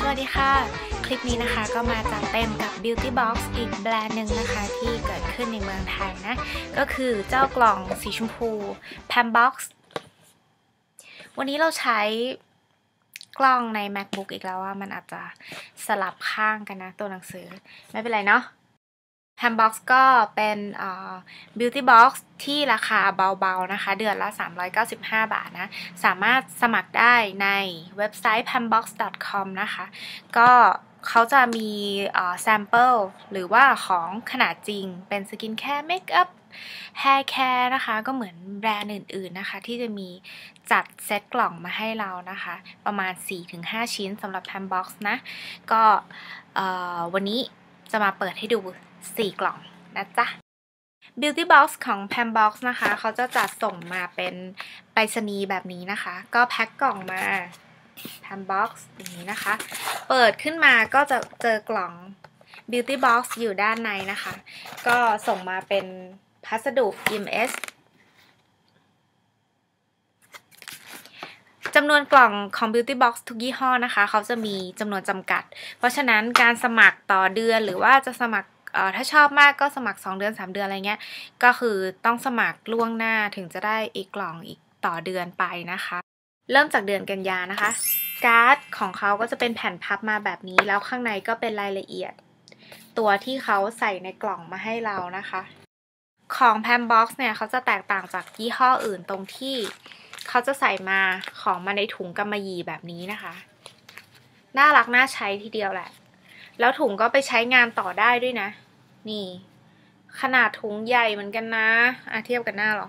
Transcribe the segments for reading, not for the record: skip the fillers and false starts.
วัสดีค่ะคลิปนี้นะคะก็มาจัดเต็มกับ Beauty Box อีกแบรนด์หนึ่งนะคะที่เกิดขึ้นในเมืองไทยนะก็คือเจ้ากล่องสีชมพู Pambox วันนี้เราใช้กล้องใน MacBook อีกแล้วว่ามันอาจจะสลับข้างกันนะตัวหนังสือไม่เป็นไรเนาะPambox ก็เป็นBeauty Box ที่ราคาเบาๆนะคะเดือนละ395 บาทนะสามารถสมัครได้ในเว็บไซต์ pambox.com นะคะก็เขาจะมีแซมเปิลหรือว่าของขนาดจริงเป็นสกินแคร์เมคอัพแฮร์แคร์นะคะก็เหมือนแบรนด์อื่นๆนะคะที่จะมีจัดเซตกล่องมาให้เรานะคะประมาณ 4-5 ชิ้นสำหรับ Pambox นะก็วันนี้จะมาเปิดให้ดู4 กล่องนะจ๊ะ Beauty Box ของ Pambox นะคะเขาจะจัดส่งมาเป็นไปรษณีย์แบบนี้นะคะก็แพ็คกล่องมา Pambox อย่างนี้นะคะเปิดขึ้นมาก็จะเจอกล่อง Beauty Box อยู่ด้านในนะคะก็ส่งมาเป็นพัสดุ EMS จำนวนกล่องของ Beauty Box ทุกยี่ห้อนะคะเขาจะมีจำนวนจำกัดเพราะฉะนั้นการสมัครต่อเดือนหรือว่าจะสมัครถ้าชอบมากก็สมัคร2 เดือน 3 เดือนอะไรเงี้ยก็คือต้องสมัครล่วงหน้าถึงจะได้อีกกล่องอีกต่อเดือนไปนะคะเริ่มจากเดือนกันยานะคะการ์ดของเขาก็จะเป็นแผ่นพับมาแบบนี้แล้วข้างในก็เป็นรายละเอียดตัวที่เขาใส่ในกล่องมาให้เรานะคะของ Pambox เนี่ยเขาจะแตกต่างจากยี่ห้ออื่นตรงที่เขาจะใส่มาของมาในถุงกำมะหยี่แบบนี้นะคะน่ารักน่าใช้ทีเดียวแหละแล้วถุงก็ไปใช้งานต่อได้ด้วยนะนี่ขนาดถุงใหญ่เหมือนกันนะเทียบกันหน้าหรอ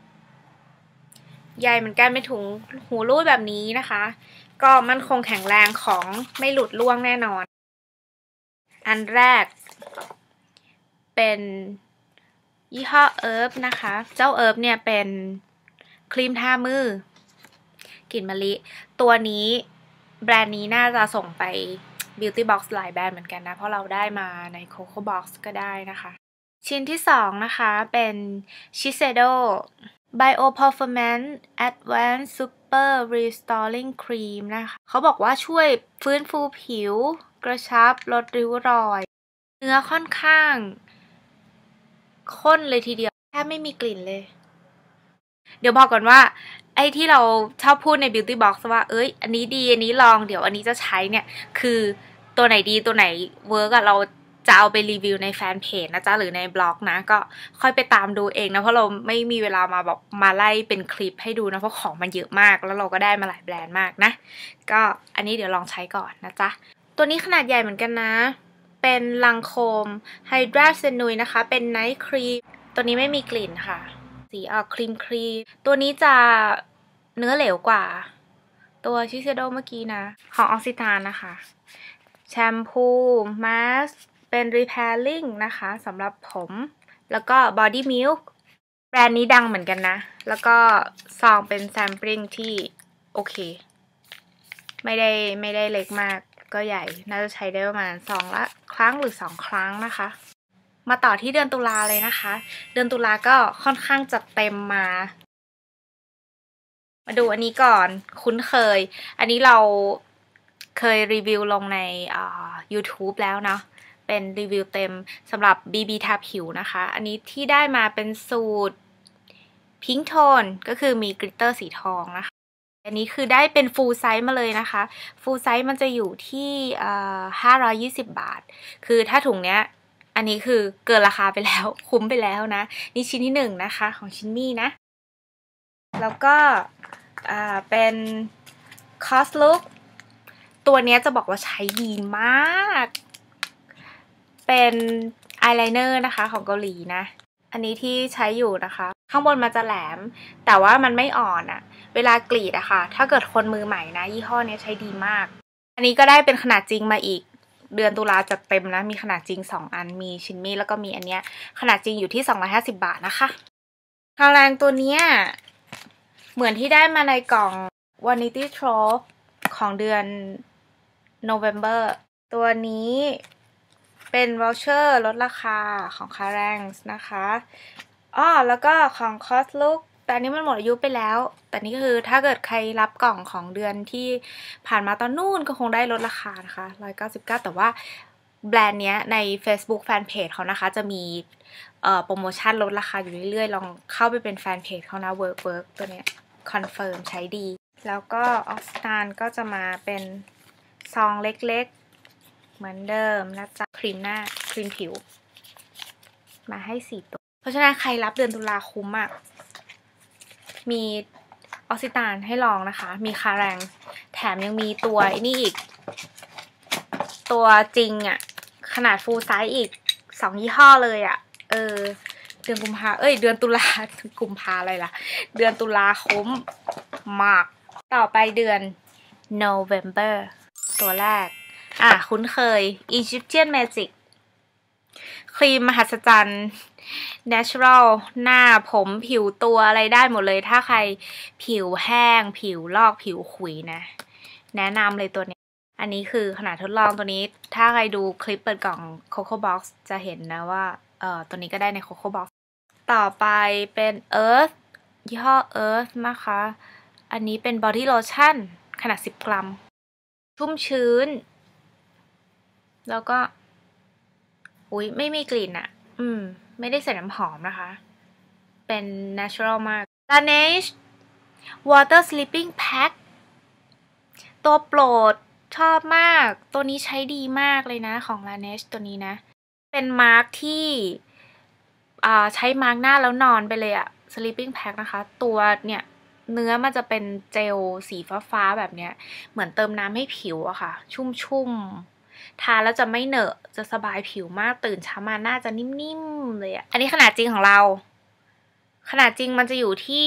ใหญ่เหมือนกันเป็นถุงหูรูดแบบนี้นะคะก็มั่นคงแข็งแรงของไม่หลุดร่วงแน่นอนอันแรกเป็นยี่ห้อเอิร์ฟนะคะเจ้าเอิร์ฟเนี่ยเป็นครีมทามือกลิ่นมะลิตัวนี้แบรนด์นี้น่าจะส่งไป Beauty Box หลายแบรนด์เหมือนกันนะเพราะเราได้มาใน Coco Box ก็ได้นะคะชิ้นที่2นะคะเป็น Shiseido Bio Performance Advanced Super Restoring Cream นะคะเขาบอกว่าช่วยฟื้นฟูผิวกระชับลดริ้วรอยเนื้อค่อนข้างข้นเลยทีเดียวแทบไม่มีกลิ่นเลยเดี๋ยวบอกก่อนว่าไอ้ที่เราชอบพูดใน Beauty Box ว่าอันนี้ดีอันนี้ลองเดี๋ยวอันนี้จะใช้เนี่ยคือตัวไหนดีตัวไหนเวิร์กเราจะเอาไปรีวิวในแฟนเพจนะจ๊ะหรือในบล็อกนะก็ค่อยไปตามดูเองนะเพราะเราไม่มีเวลามาแบบมาไล่เป็นคลิปให้ดูนะเพราะของมันเยอะมากแล้วเราก็ได้มาหลายแบรนด์มากนะก็อันนี้เดี๋ยวลองใช้ก่อนนะจ๊ะตัวนี้ขนาดใหญ่เหมือนกันนะเป็นลังโคมไฮดราเซนุยนะคะเป็นไนท์ครีมตัวนี้ไม่มีกลิ่นค่ะสีครีมตัวนี้จะเนื้อเหลวกว่าตัวชิเซโดเมื่อกี้นะของออกซิตานนะคะแชมพูมาสเป็น repairing นะคะสำหรับผมแล้วก็ body milk แบรนด์นี้ดังเหมือนกันนะแล้วก็ซองเป็น sampling ที่โอเคไม่ได้เล็กมากก็ใหญ่น่าจะใช้ได้ประมาณ2 ครั้งหรือ2 ครั้งนะคะมาต่อที่เดือนตุลาเลยนะคะเดือนตุลาก็ค่อนข้างจัดเต็มมาดูอันนี้ก่อนคุ้นเคยอันนี้เราเคยรีวิวลงในYouTube แล้วเนาะเป็นรีวิวเต็มสำหรับ BB ทาผิวนะคะอันนี้ที่ได้มาเป็นสูตรพิงค์โทนก็คือมีกลิตเตอร์สีทองนะคะอันนี้คือได้เป็นฟูลไซส์มาเลยนะคะฟูลไซส์มันจะอยู่ที่520 บาทคือถ้าถุงเนี้ยอันนี้คือเกินราคาไปแล้วคุ้มไปแล้วนะนี่ชิ้นที่1นะคะของชินมี่นะแล้วก็เป็นคอสลุกตัวนี้จะบอกว่าใช้ดีมากเป็นอายไลเนอร์นะคะของเกาหลีนะอันนี้ที่ใช้อยู่นะคะข้างบนมันจะแหลมแต่ว่ามันไม่อ่อนเวลากรีดอะค่ะถ้าเกิดคนมือใหม่นะยี่ห้อนี้ใช้ดีมากอันนี้ก็ได้เป็นขนาดจริงมาอีกเดือนตุลาจัดเต็มนะมีขนาดจริง2 อันมีชินมี่แล้วก็มีอันเนี้ยขนาดจริงอยู่ที่250 บาทนะคะคาแรงตัวเนี้ยเหมือนที่ได้มาในกล่อง Vanity Trove ของเดือน November ตัวนี้เป็น voucher ลดราคาของ Carangs นะคะแล้วก็ของ Coslook แต่อันนี้มันหมดอายุไปแล้ว แต่นี่ก็คือถ้าเกิดใครรับกล่องของเดือนที่ผ่านมาตอนนู่นก็คงได้ลดราคานะคะ199แต่ว่าแบรนด์เนี้ยใน Facebook Fanpage เขานะคะจะมีโปรโมชั่นลดราคาอยู่เรื่อยๆลองเข้าไปเป็นแฟนเพจเขานะ work ตัวเนี้ยคอนเฟิร์มใช้ดีแล้วก็ออกซิตานก็จะมาเป็นซองเล็กๆเหมือนเดิมนะจ๊ะครีมหน้าครีมผิวมาให้4ตัวเพราะฉะนั้นใครรับเดือนตุลาคุ้มอ่ะมีออกซิตานให้ลองนะคะมีคาแรงแถมยังมีตัวนี่อีกตัวจริงอ่ะขนาดฟูลไซส์อีก2ยี่ห้อเลยอ่ะเดือนกุมภาเดือนตุลากุมภาอะไรล่ะเดือนตุลาคุ้มมากต่อไปเดือน November ตัวแรกคุ้นเคย Egyptian Magic ครีมมหัศจรรย์ natural หน้าผมผิวตัวอะไรได้หมดเลยถ้าใครผิวแห้งผิวลอกผิวขุยนะแนะนำเลยตัวนี้อันนี้คือขนาดทดลองตัวนี้ถ้าใครดูคลิปเปิดกล่อง Coco Box จะเห็นนะว่าตัวนี้ก็ได้ใน Coco Box ต่อไปเป็น Earth ยี่ห้อ Earth นะคะอันนี้เป็น Body Lotion ขนาด10 กรัมชุ่มชื้นแล้วก็ไม่มีกลิ่นอะไม่ได้ใส่น้ำหอมนะคะเป็น natural มาก Laneige Water Sleeping Pack ตัวโปรดชอบมากตัวนี้ใช้ดีมากเลยนะของ Laneige ตัวนี้นะเป็นมาร์คที่ใช้มาร์กหน้าแล้วนอนไปเลยอะ sleeping pack นะคะตัวเนี่ยเนื้อมันจะเป็นเจลสีฟ้าๆแบบเนี้ยเหมือนเติมน้ำให้ผิวอะค่ะชุ่มๆทาแล้วจะไม่เหนอะจะสบายผิวมากตื่นเช้ามาหน้าจะนิ่มๆเลยอะอันนี้ขนาดจริงของเราขนาดจริงมันจะอยู่ที่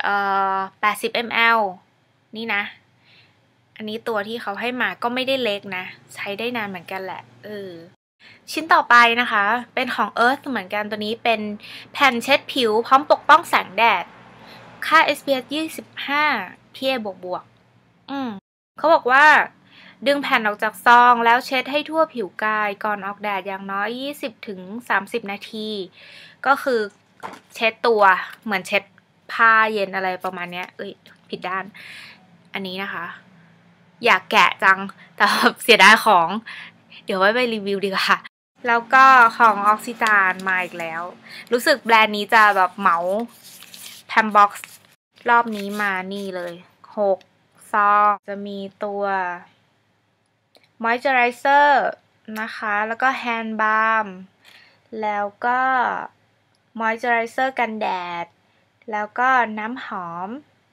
80 ml นี่นะอันนี้ตัวที่เขาให้มาก็ไม่ได้เล็กนะใช้ได้นานเหมือนกันแหละชิ้นต่อไปนะคะเป็นของ Earth เหมือนกันตัวนี้เป็นแผ่นเช็ดผิวพร้อมปกป้องแสงแดดค่า SPF 25 PA บวกเขาบอกว่าดึงแผ่นออกจากซองแล้วเช็ดให้ทั่วผิวกายก่อนออกแดดอย่างน้อย 20-30 นาทีก็คือเช็ดตัวเหมือนเช็ดผ้าเย็นอะไรประมาณเนี้ยผิดด้านอันนี้นะคะอยากแกะจังแต่เสียดายของเดี๋ยวไว้ไปรีวิวดีกว่าแล้วก็ของออกซิตานมาอีกแล้วรู้สึกแบรนด์นี้จะแบบเหมาแพมบ็อกซ์รอบนี้มานี่เลย6 ซองจะมีตัวมอยเจอไรเซอร์นะคะแล้วก็แฮนด์บาล์มแล้วก็มอยเจอไรเซอร์กันแดดแล้วก็น้ำหอม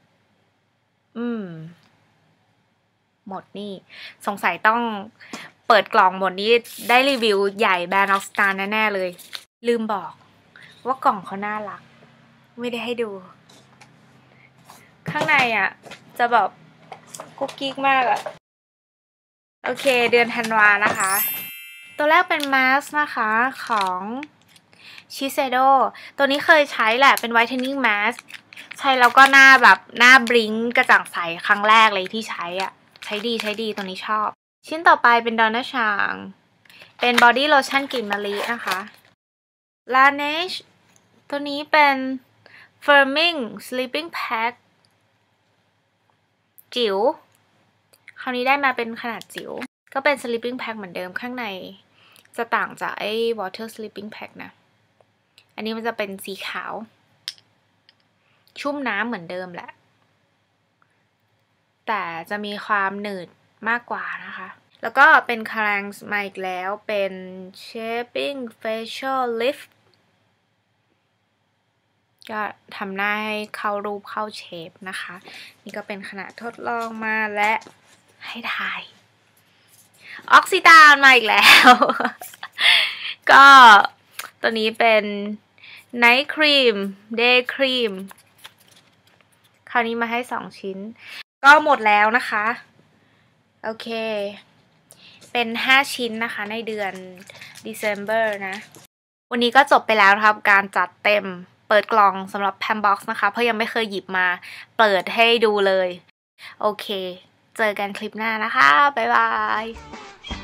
หมดนี่สงสัยต้องเปิดกล่องหมดนี้ได้รีวิวใหญ่แบรนด์ออกซิตานแน่ๆเลยลืมบอกว่ากล่องเขาน่ารักไม่ได้ให้ดูข้างในอ่ะจะแบบกุ๊กกิ๊กมากอ่ะโอเคเดือนธันวานะคะตัวแรกเป็นมาสก์นะคะของชิเซโดตัวนี้เคยใช้แหละเป็นไวท์เทนนิ่งมาสก์ใช้แล้วก็หน้าแบบหน้าบลิงกระจ่างใสครั้งแรกเลยที่ใช้อ่ะใช้ดีตัวนี้ชอบชิ้นต่อไปเป็นดอนน่าชางเป็นบอดี้โลชั่นกลิ่นมะลินะคะ Laneige ตัวนี้เป็น Firming Sleeping Pack จิ๋วคราวนี้ได้มาเป็นขนาดจิ๋วก็เป็น Sleeping Pack เหมือนเดิมข้างในจะต่างจากไอ้ Water Sleeping Pack นะอันนี้มันจะเป็นสีขาวชุ่มน้ำเหมือนเดิมแหละแต่จะมีความหนืดมากกว่านะคะแล้วก็เป็นคาแรงมาอีกแล้วเป็น Shaping Facial Lift ก็ทำหน้าให้เข้ารูปเข้าเชฟนะคะนี่ก็เป็นขนาดทดลองมาและให้ถ่ายออกซิตานมาอีกแล้ว ก็ตัวนี้เป็น Night Cream Day Cream คราวนี้มาให้2 ชิ้นก็หมดแล้วนะคะโอเคเป็น5 ชิ้นนะคะในเดือน December นะวันนี้ก็จบไปแล้วครับการจัดเต็มเปิดกล่องสำหรับ Pambox นะคะเพราะยังไม่เคยหยิบมาเปิดให้ดูเลยโอเคเจอกันคลิปหน้านะคะบ๊ายบาย